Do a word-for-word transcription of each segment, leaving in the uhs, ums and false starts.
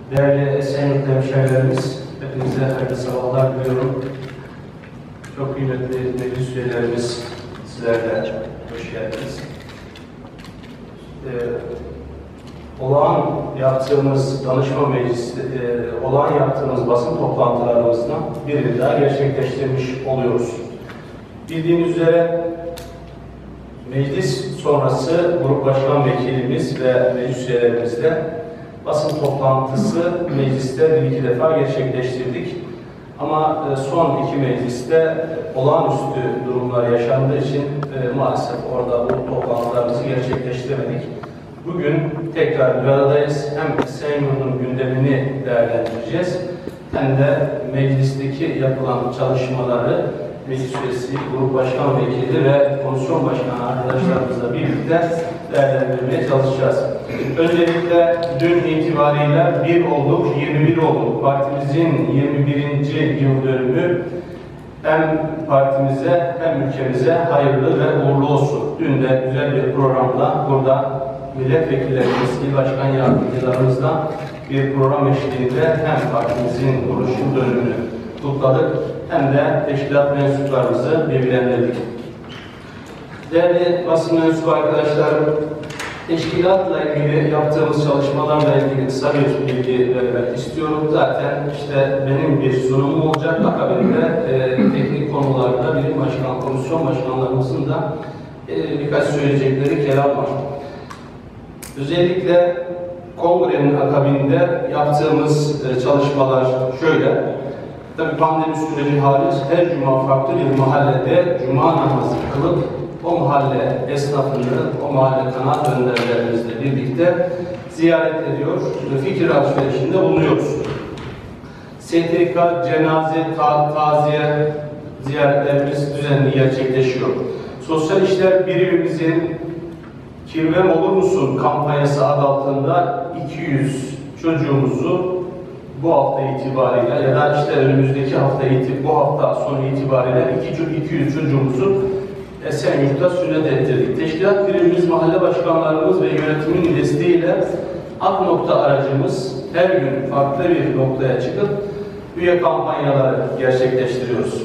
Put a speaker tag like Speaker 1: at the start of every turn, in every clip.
Speaker 1: Değerli Esenyurt hemşehrilerimiz, hepinize hayırlı sabahlar diliyorum. Çok kıymetli meclis üyelerimiz, sizler de hoş geldiniz. Ee, olağan yaptığımız danışma meclisi, e, olağan yaptığımız basın toplantılarımızdan birini daha gerçekleştirmiş oluyoruz. Bildiğiniz üzere meclis sonrası Grup Başkan Vekilimiz ve meclis üyelerimizle basın toplantısı mecliste bir iki defa gerçekleştirdik. Ama son iki mecliste olağanüstü durumlar yaşandığı için e, maalesef orada bu toplantılarımızı gerçekleştiremedik. Bugün tekrar bir aradayız. Hem Esenyurt'un gündemini değerlendireceğiz, hem de meclisteki yapılan çalışmaları meclis üyesi, grup başkan vekili ve komisyon başkanı arkadaşlarımızla birlikte değerlendirmeye çalışacağız. Öncelikle dün itibariyle bir olduk, yirmi bir olduk. Partimizin yirmi birinci yıl dönümü hem partimize hem ülkemize hayırlı ve uğurlu olsun. Dün de güzel bir programla burada milletvekillerimiz, il başkan yardımcılarımızla bir program eşliğinde hem partimizin kuruluş yıl dönümünü kutladık, hem de teşkilat mensuplarımızı bilgilendirdik. Değerli basın mensubu arkadaşlarım, teşkilatla ilgili yaptığımız çalışmalarla ilgili kısa bir bilgi vermek istiyorum. Zaten işte benim bir sunumum olacak. Akabinde e, teknik konularda birim başkan, komisyon başkanlarımızın da e, birkaç söyleyecekleri kelam var. Özellikle kongrenin akabinde yaptığımız e, çalışmalar şöyle. Tabii pandemi süreci hariç her cuma farklı bir mahallede cuma namazı kılıp o mahalle esnafını, o mahalle kanaat önderlerimizle birlikte ziyaret ediyor ve fikir alışverişinde bulunuyoruz. S T K, cenaze, ta taziye ziyaretlerimiz düzenli gerçekleşiyor. Sosyal İşler Birimimizin Kirvem Olur Musun kampanyası adı altında iki yüz çocuğumuzu bu hafta itibariyle ya da işte önümüzdeki hafta itibariyle, bu hafta sonu itibariyle iki yüz çocuğumuzu Esenyurt'ta sünnet ettirdik. Teşkilat birimimiz, mahalle başkanlarımız ve yönetimin desteğiyle Ak Nokta aracımız her gün farklı bir noktaya çıkıp üye kampanyaları gerçekleştiriyoruz.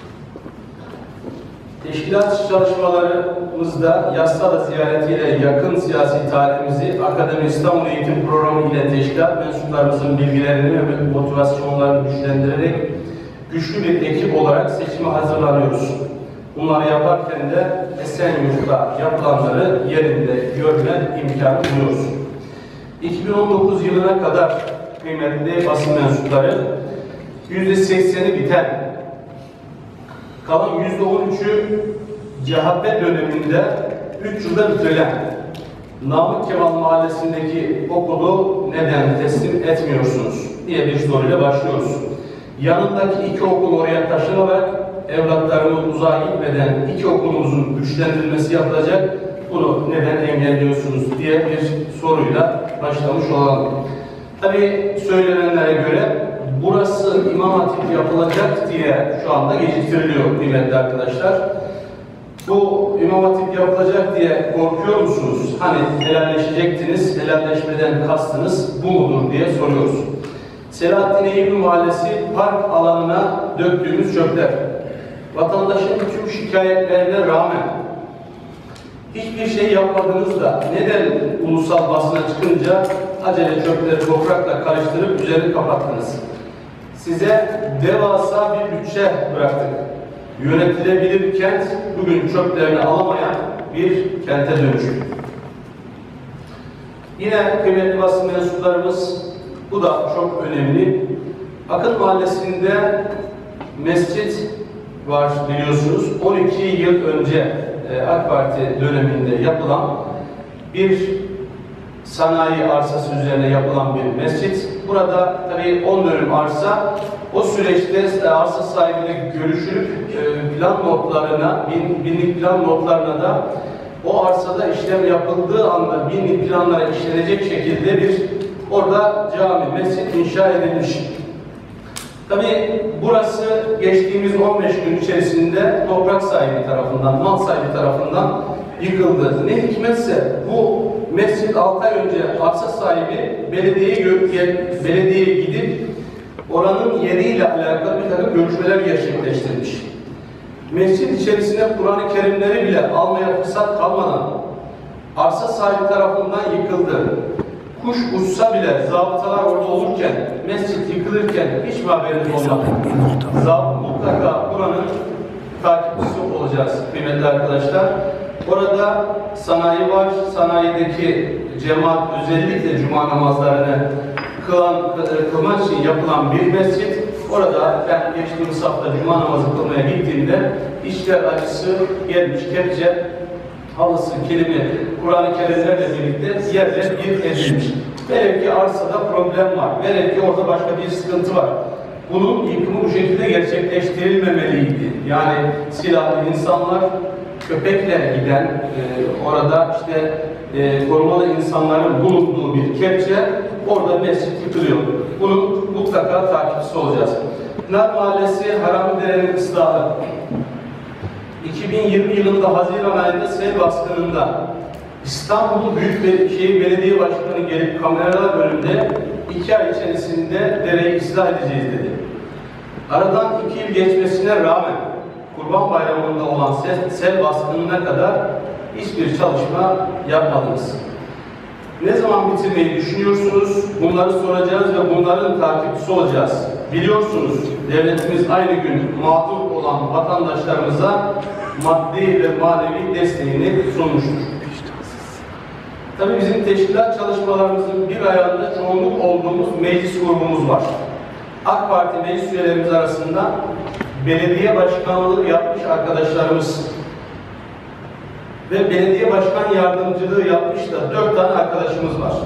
Speaker 1: Teşkilat çalışmalarımızda Yassıada ziyaretiyle yakın siyasi tarihimizi Akademi İstanbul Eğitim Programı ile teşkilat mensuplarımızın bilgilerini ve motivasyonlarını güçlendirerek güçlü bir ekip olarak seçime hazırlanıyoruz. Bunları yaparken de Esenyurt'ta yapılanları yerinde görme imkanı buluyoruz. iki bin on dokuz yılına kadar kıymetli basın mensupları yüzde sekseni biten, kalan yüzde on üçü C H P döneminde üç yılda bitirilen Namık Kemal Mahallesi'ndeki okulu neden teslim etmiyorsunuz diye bir soruyla başlıyoruz. Yanındaki iki okul oraya taşınarak evlatlarımız uzağa gitmeden iki okulumuzun güçlendirilmesi yapılacak. Bunu neden engelliyorsunuz diye bir soruyla başlamış olalım. Tabii söylenenlere göre burası İmam Hatip yapılacak diye şu anda geciktiriliyor kıymetli arkadaşlar. Bu İmam Hatip yapılacak diye korkuyor musunuz? Hani helalleşecektiniz, helalleşmeden kastınız bu mudur diye soruyoruz. Selahattin Eyyubi Mahallesi park alanına döktüğümüz çöpler. Vatandaşın tüm şikayetlerine rağmen hiçbir şey yapmadınız da neden ulusal basına çıkınca acele çöpleri toprakla karıştırıp üzerini kapattınız? Size devasa bir bütçe bıraktık. Yönetilebilir bir kent bugün çöplerini alamayan bir kente dönüştü. Yine kıymetli basın mensuplarımız, bu da çok önemli. Akın Mahallesi'nde mescit var biliyorsunuz. on iki yıl önce AK Parti döneminde yapılan bir sanayi arsası üzerine yapılan bir mescit. Burada tabii on dönüm arsa, o süreçte arsa sahibiyle görüşülüp plan notlarına, bin, binlik plan notlarına da o arsada işlem yapıldığı anda binlik planlara işlenecek şekilde bir orada cami, mescit inşa edilmiş. Tabii burası geçtiğimiz on beş gün içerisinde toprak sahibi tarafından, mal sahibi tarafından yıkıldı. Ne hikmetse bu mescid altı ay önce arsa sahibi belediyeye, belediyeye gidip oranın yeriyle alakalı bir takım görüşmeler gerçekleştirmiş. Mescid içerisine Kur'an-ı Kerimleri bile almaya fırsat kalmadan arsa sahibi tarafından yıkıldı. Kuş uçsa bile zabıtalar orada olurken, mescid yıkılırken hiç mi haberiniz olmadı? Zabıta mutlaka Kur'an'ın takipçisi olacağız kıymetli arkadaşlar. Orada sanayi var, sanayideki cemaat özellikle cuma namazlarını kılan, kılmak için yapılan bir mescid. Orada ben geçtiğimiz hafta cuma namazı kılmaya gittiğimde işler acısı gelmiş, kepçe, halısı, kilimi, Kur'an-ı Kerimlerle birlikte yerler bir edilmiş. Velev ki arsada problem var, velev ki orada başka bir sıkıntı var. Bunun yıkımı bu şekilde gerçekleştirilmemeliydi. Yani silahlı insanlar, köpekle giden, e, orada işte e, korumalı insanların bulunduğu bir kepçe, orada mescid yıkılıyor. Bunun mutlaka takipçisi olacağız. Pınar Mahallesi Haramidere'nin ıslahı. iki bin yirmi yılında Haziran ayında sel baskınında İstanbul Büyükşehir Belediye Başkanı gelip kameralar önünde iki ay içerisinde dereyi ıslah edeceğiz dedi. Aradan iki yıl geçmesine rağmen Kurban Bayramı'nda olan sel, sel baskınına kadar hiçbir çalışma yapmadınız. Ne zaman bitirmeyi düşünüyorsunuz? Bunları soracağız ve bunların takipçisi olacağız. Biliyorsunuz devletimiz aynı gün mağdur olan vatandaşlarımıza maddi ve manevi desteğini sunmuştur. Tabii bizim teşkilat çalışmalarımızın bir ayağında çoğunluk olduğumuz meclis grubumuz var. AK Parti meclis üyelerimiz arasında belediye başkanlığı yapmış arkadaşlarımız ve belediye başkan yardımcılığı yapmış da dört tane arkadaşımız var.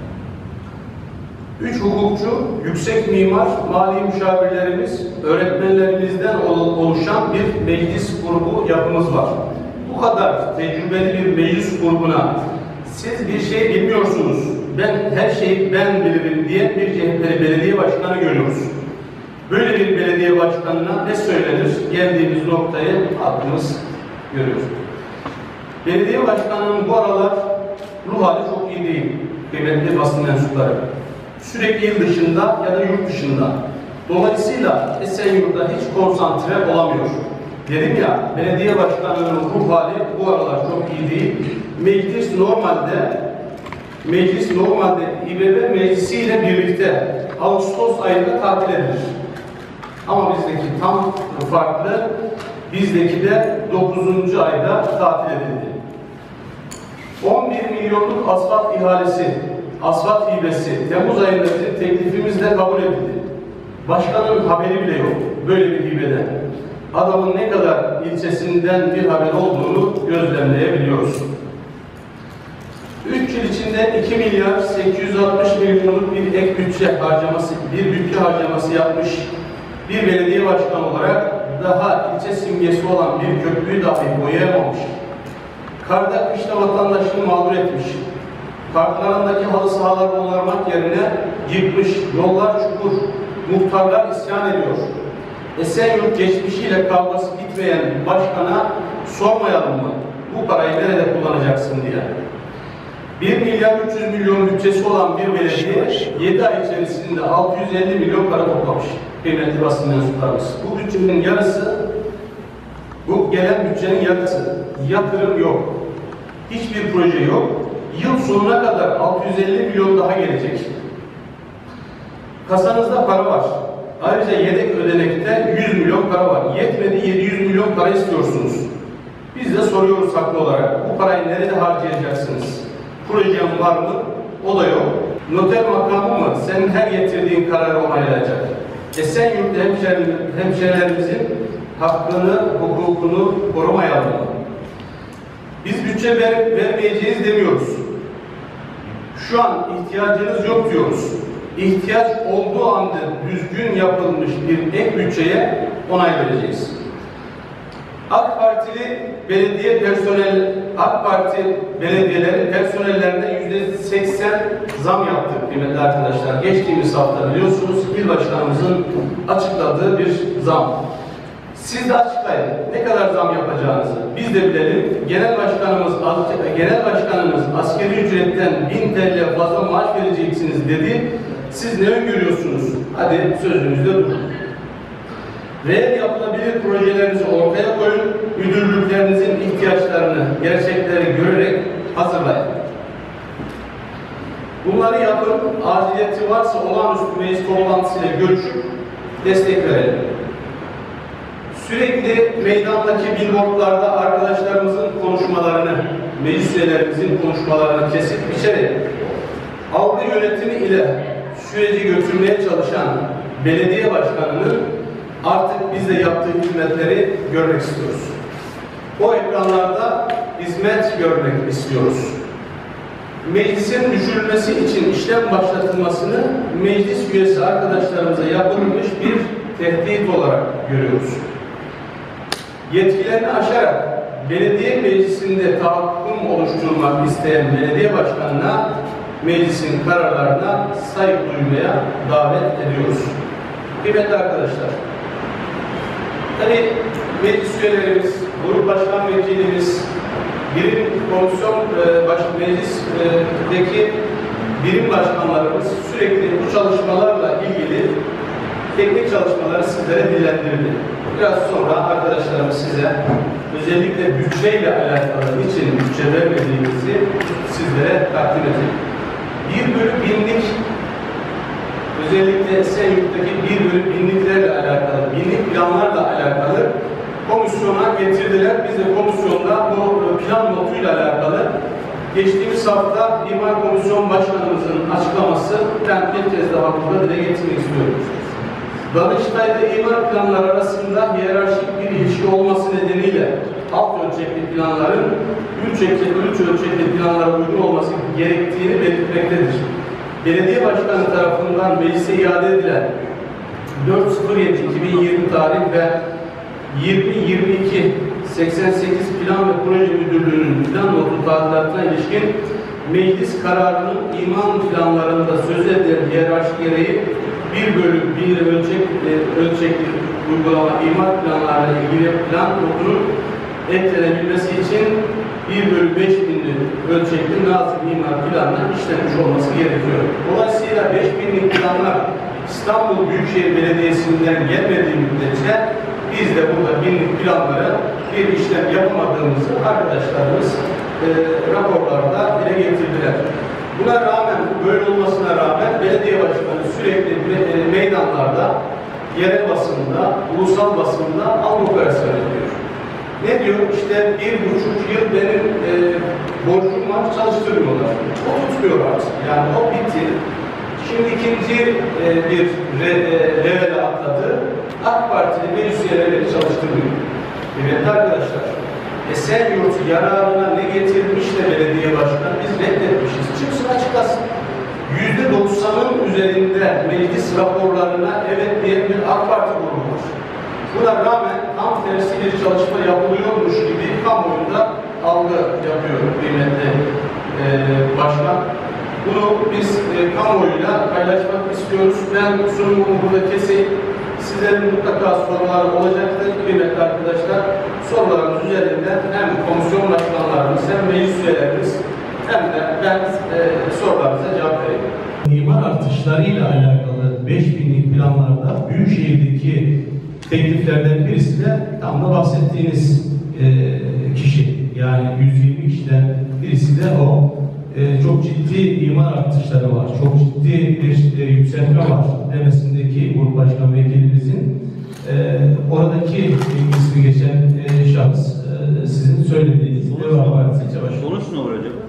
Speaker 1: Üç hukukçu, yüksek mimar, mali müşavirlerimiz, öğretmenlerimizden oluşan bir meclis grubu yapımız var. Bu kadar tecrübeli bir meclis grubuna siz bir şey bilmiyorsunuz, ben her şeyi ben bilirim diye bir C H P'li belediye başkanı görüyoruz. Böyle bir belediye başkanına ne söylenir? Geldiğimiz noktayı halkımız görüyor. Belediye başkanının bu aralar ruh hali çok iyi değil, kıymetli basın mensupları. Sürekli il dışında ya da yurt dışında. Dolayısıyla Esenyurt'ta hiç konsantre olamıyor. Dedim ya, belediye başkanının ruh hali bu aralar çok iyi değil. Meclis normalde Meclis normalde İ B B meclisiyle birlikte Ağustos ayında tatil edilir. Ama bizdeki tam farklı, bizdeki de dokuzuncu ayda tatil edildi. on bir milyonluk asfalt ihalesi, asfalt hibesi Temmuz ayında bizim teklifimizle kabul edildi. Başkanın haberi bile yok böyle bir hibeden. Adamın ne kadar ilçesinden bir haber olduğunu gözlemleyebiliyoruz. üç yıl içinde iki milyar sekiz yüz altmış milyonluk bir ek bütçe harcaması, bir bütçe harcaması yapmış bir belediye başkanı olarak daha ilçe simgesi olan bir köprüyü dahi boyayamamış. Karda kışta vatandaşını mağdur etmiş. Parklarındaki halı sahaları onarmak yerine yıkmış, yollar çukur, muhtarlar isyan ediyor. Esenyurt geçmişiyle kavgası bitmeyen başkana sormayalım mı? Bu parayı nerede kullanacaksın diye. bir milyar üç yüz milyon bütçesi olan bir belediye yedi ay içerisinde altı yüz elli milyon para toplamış. Kıymetli basın mensuplarımız. Bu bütçenin yarısı, bu gelen bütçenin yarısı. Yatırım yok. Hiçbir proje yok. Yıl sonuna kadar altı yüz elli milyon daha gelecek. Kasanızda para var. Ayrıca yedek ödenekte yüz milyon para var. Yetmedi, yedi yüz milyon para istiyorsunuz. Biz de soruyoruz haklı olarak. Bu parayı nerede harcayacaksınız? Projem var mı? O da yok. Noter makamı mı? Senin her getirdiğin kararı onaylayacak. Esenyurt'ta hemşehrilerimizin hakkını, hukukunu korumayalım mı? Biz bütçe ver, vermeyeceğiz demiyoruz. Şu an ihtiyacınız yok diyoruz. İhtiyaç olduğu anda düzgün yapılmış bir ek bütçeye onay vereceğiz. AK Partili belediye personel, AK Parti belediyeleri personellerine yüzde seksen zam yaptık kıymetli arkadaşlar. Geçtiğimiz hafta biliyorsunuz il başkanımızın açıkladığı bir zam. Siz de açıklayın. Ne kadar zam yapacağınızı. Biz de bilelim. Genel başkanımız, genel başkanımız askeri ücretten bin T L fazla maaş vereceksiniz dedi. Siz ne öngörüyorsunuz? Hadi sözünüzde durun. Reel yapılabilir projelerinizi ortaya koyun. Müdürlüklerinizin ihtiyaçlarını, gerçekleri görerek hazırlayın. Bunları yapın. Aciliyeti varsa olağanüstü meclis toplantısıyla görüşüp destek verelim. Sürekli meydandaki billboardlarda arkadaşlarımızın konuşmalarını, meclis üyelerimizin konuşmalarını kesip biçerek algı yönetimi ile süreci götürmeye çalışan belediye başkanının artık biz de yaptığı hizmetleri görmek istiyoruz. O ekranlarda hizmet görmek istiyoruz. Meclisin düşürülmesi için işlem başlatılmasını meclis üyesi arkadaşlarımıza yapılmış bir tehdit olarak görüyoruz. Yetkilerini aşarak belediye meclisinde tahakküm oluşturmak isteyen belediye başkanına meclisin kararlarına saygı duymaya davet ediyoruz. Kıymetli arkadaşlar, hani meclis üyelerimiz, grup başkan vekilimiz, birim komisyon e, baş, meclisteki birim başkanlarımız sürekli bu çalışmalarla ilgili teknik çalışmaları sizlere dillendirdi. Biraz sonra arkadaşlarımız size özellikle bütçeyle alakalı için bütçe vermediğimizi sizlere takdim edecek. Bir bölü binlik, özellikle Esenyurt'taki bir bölü binliklerle alakalı, binlik planlarla alakalı komisyona getirdiler. Biz de komisyonda bu plan notuyla alakalı geçtiğimiz hafta İmar Komisyon Başkanımızın açıklaması ben bir kez daha burada dile getirmek istiyorum. Danıştay'da imar planları arasında hiyerarşik bir ilişki olması nedeniyle alt ölçekli planların üç ölçekli planlara uygun olması gerektiğini belirtmektedir. Belediye Başkanı tarafından meclise iade edilen dört sıfır yedi iki bin yirmi tarih ve yirmi yirmi iki seksen sekiz Plan ve Proje Müdürlüğü'nün plan notu tadilatına ilişkin meclis kararının imar planlarında söz edilen hiyerarşi gereği bir bölü bir ölçek, e, ölçekli uygulama imar planlarıyla ilgili plan notunun eklenebilmesi için bir bölü beş binlik ölçekli nazım imar planına işlenmiş olması gerekiyor. Dolayısıyla beş binlik planlar İstanbul Büyükşehir Belediyesi'nden gelmediği müddetçe biz de burada binlik planlara bir işlem yapamadığımızı arkadaşlarımız e, raporlarda dile getirdiler. Buna rağmen, böyle olmasına rağmen belediye başkanı sürekli me meydanlarda, yerel basında, ulusal basında algı operasyonu ediyor. Ne diyor? İşte bir buçuk yıl benim e, borcum var, çalıştırmıyorlar. O tutmuyor artık. Yani o bitti. Şimdi ikinci e, bir re, e, levele atladı. AK Partili meclis üyeleri çalıştırmıyor. Evet arkadaşlar, Esenyurt yararına ne getirmiş de belediye başkanı biz reddetmişiz. Çıksın açıklasın. Yüzde doksanın üzerinde meclis raporlarına evet diyen bir AK Parti grubu var. Buna rağmen tam tersi bir çalışma yapılıyormuş gibi kamuoyunda algı yapıyor kıymetli e, başkan. Bunu biz e, kamuoyuyla paylaşmak istiyoruz. Ben sunumumu burada keseyim. Sizlerin mutlaka soruları olacaktır kıymetli arkadaşlar. Sorularımız üzerinden hem komisyon başkanlarımız hem meclis üyelerimiz hem de ben e, sorularınıza cevap vereyim.
Speaker 2: İmar artışlarıyla alakalı beş binlik planlarda Büyükşehir'deki tekliflerden birisi de tam da bahsettiğiniz e, kişi. Yani yüz yirmi kişiden birisi de o. E, çok ciddi imar artışları var. Çok ciddi bir e, yükselme var demesindeki grup başkan vekilimizin e, oradaki ismi geçen e, şahıs e, sizin söylediğiniz Deva Partisi Çavaş.
Speaker 3: Sonuç ne olur acaba?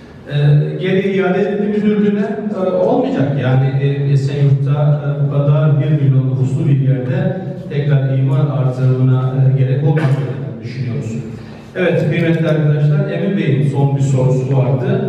Speaker 2: E, geri iade edildi müdürlüğüne e, olmayacak. Yani e, Esenyurt'ta e, bu kadar bir milyon nüfuslu bir yerde tekrar imar artırımına e, gerek olmadığını düşünüyoruz. Evet kıymetli arkadaşlar, Emin Bey'in son bir sorusu vardı.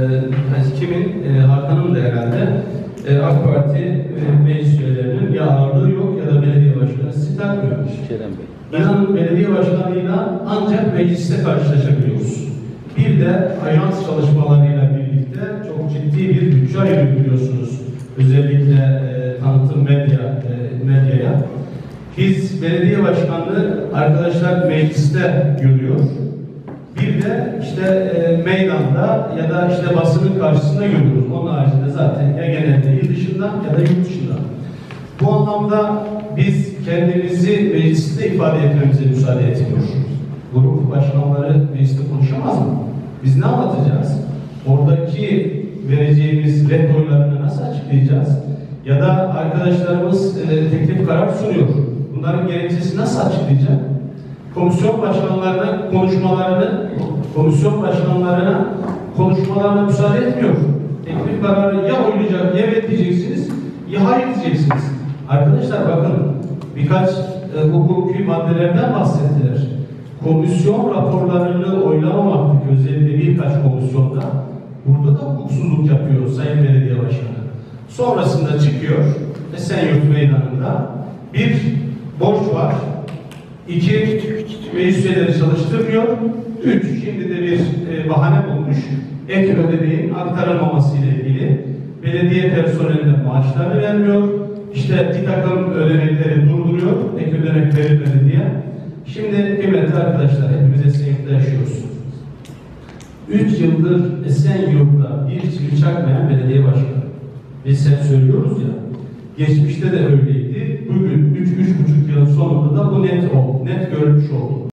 Speaker 2: Ee, kimin? Ee, Hakan'ın da herhalde ee, AK Parti e, meclis üyelerinin ya ağırlığı yok ya da belediye başkanı sizi takmıyor.
Speaker 3: Kerem Bey.
Speaker 2: İnanın belediye başkanıyla ancak mecliste karşılaşabiliyoruz. Bir de ajans çalışmalarıyla birlikte çok ciddi bir bütçe ayırıyor biliyorsunuz. Özellikle e, tanıtım medya, e, medyaya. biz belediye başkanlığı arkadaşlar mecliste görüyor. Bir de işte e, meydanda ya da işte basının karşısında görüyoruz. Onun haricinde zaten ya genelde il dışında ya da yurt dışında. Bu anlamda biz kendimizi mecliste ifade etmemize müsaade etmiyoruz. Grup başkanları mecliste konuşamaz mı? Biz ne anlatacağız? Oradaki vereceğimiz red oylarını nasıl açıklayacağız? Ya da arkadaşlarımız e, teklif karar sunuyor. Bunların gerekçesi nasıl açıklayacak? Komisyon başkanlarına konuşmalarını, komisyon başkanlarına konuşmalarına müsaade etmiyor. Teklif kararı ya oylayacak, ya evet diyeceksiniz, ya hayır diyeceksiniz. Arkadaşlar bakın, birkaç e, hukuki maddelerden bahsettiler. Komisyon raporlarını oylamamaktık özellikle birkaç komisyonda. Burada da hukuksuzluk yapıyor Sayın Belediye Başkanı. Sonrasında çıkıyor Esenyurt Meydanı'nda bir borç var. İki, meclis üyeleri çalıştırmıyor. Üç, şimdi de bir e, bahane bulmuş. Ek ödeneğin aktarılmaması ile ilgili belediye personeline maaşlarını vermiyor. İşte bir takım ödenekleri durduruyor. Ek ödenek verilmedi diye. Şimdi kıymetli arkadaşlar, hepimiz Esenyurt'ta yaşıyoruz. Üç yıldır Esenyurt'ta bir çivi çakmayan belediye başkanı. Biz hep söylüyoruz ya, geçmişte de öyleydi. Bugün üç üç buçuk yılın sonunda da bu net oldu, net görmüş oldu.